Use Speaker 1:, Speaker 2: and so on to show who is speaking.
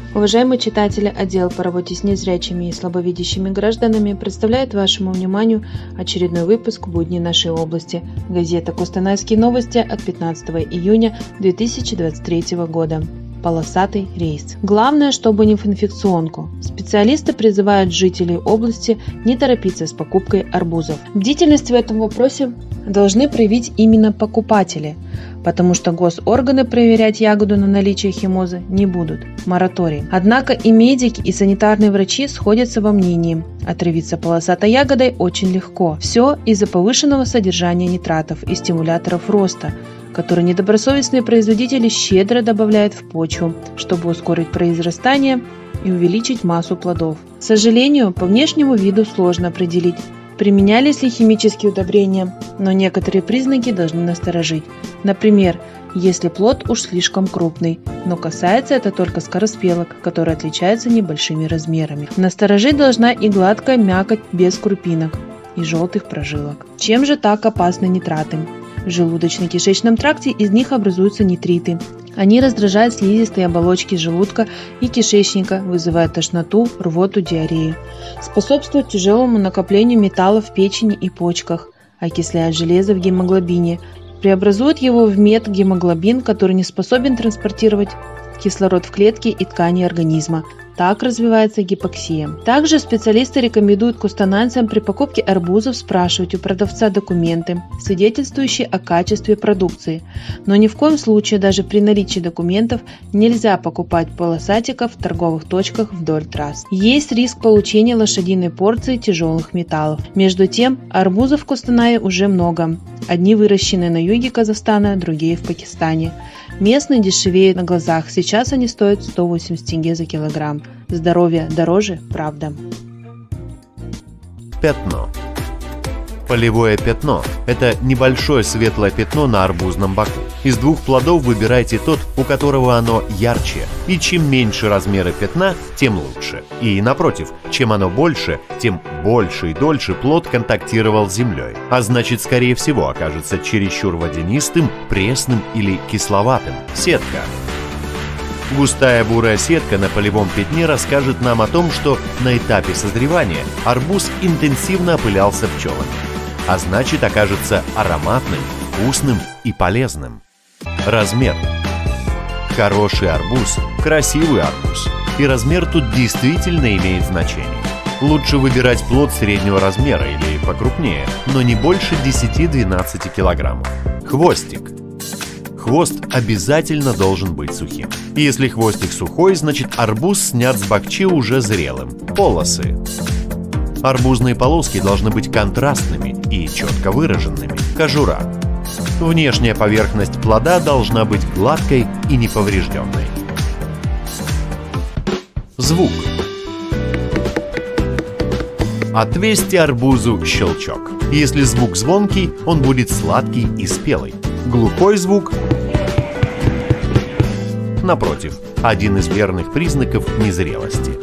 Speaker 1: Уважаемые читатели, отдел по работе с незрячими и слабовидящими гражданами представляет вашему вниманию очередной выпуск «Будни нашей области». Газета «Костанайские новости» от 15 июня 2023 года. Полосатый рейс. Главное, чтобы не в инфекционку. Специалисты призывают жителей области не торопиться с покупкой арбузов. Бдительность в этом вопросе должны проявить именно покупатели, потому что госорганы проверять ягоду на наличие химозы не будут. Мораторий. Однако и медики, и санитарные врачи сходятся во мнении. Отравиться полосатой ягодой очень легко. Все из-за повышенного содержания нитратов и стимуляторов роста, которые недобросовестные производители щедро добавляют в почву, чтобы ускорить произрастание и увеличить массу плодов. К сожалению, по внешнему виду сложно определить, применялись ли химические удобрения, но некоторые признаки должны насторожить. Например, если плод уж слишком крупный, но касается это только скороспелок, которые отличаются небольшими размерами. Насторожить должна и гладкая мякоть без крупинок и желтых прожилок. Чем же так опасны нитраты? В желудочно-кишечном тракте из них образуются нитриты. Они раздражают слизистые оболочки желудка и кишечника, вызывая тошноту, рвоту, диарею. Способствуют тяжелому накоплению металлов в печени и почках, окисляют железо в гемоглобине, преобразуют его в метгемоглобин, который не способен транспортировать кислород в клетки и ткани организма. Так развивается гипоксия. Также специалисты рекомендуют костанайцам при покупке арбузов спрашивать у продавца документы, свидетельствующие о качестве продукции. Но ни в коем случае даже при наличии документов нельзя покупать полосатиков в торговых точках вдоль трасс. Есть риск получения лошадиной порции тяжелых металлов. Между тем, арбузов в Костанае уже много. Одни выращены на юге Казахстана, другие в Пакистане. Местные дешевеют на глазах, сейчас они стоят 180 тенге за килограмм. Здоровье дороже, правда.
Speaker 2: Пятно. Полевое пятно – это небольшое светлое пятно на арбузном боку. Из двух плодов выбирайте тот, у которого оно ярче. И чем меньше размеры пятна, тем лучше. И напротив, чем оно больше, тем больше и дольше плод контактировал с землей. А значит, скорее всего, окажется чересчур водянистым, пресным или кисловатым. Сетка. Густая бурая сетка на полевом пятне расскажет нам о том, что на этапе созревания арбуз интенсивно опылялся пчелами, а значит, окажется ароматным, вкусным и полезным. Размер. Хороший арбуз – красивый арбуз, и размер тут действительно имеет значение. Лучше выбирать плод среднего размера или покрупнее, но не больше 10-12 килограммов. Хвостик. Хвост обязательно должен быть сухим. Если хвостик сухой, значит арбуз снят с бакчи уже зрелым. Полосы. Арбузные полоски должны быть контрастными и четко выраженными. Кожура. Внешняя поверхность плода должна быть гладкой и неповрежденной. Звук. Отвесьте арбузу щелчок. Если звук звонкий, он будет сладкий и спелый. Глухой звук, напротив, один из верных признаков незрелости.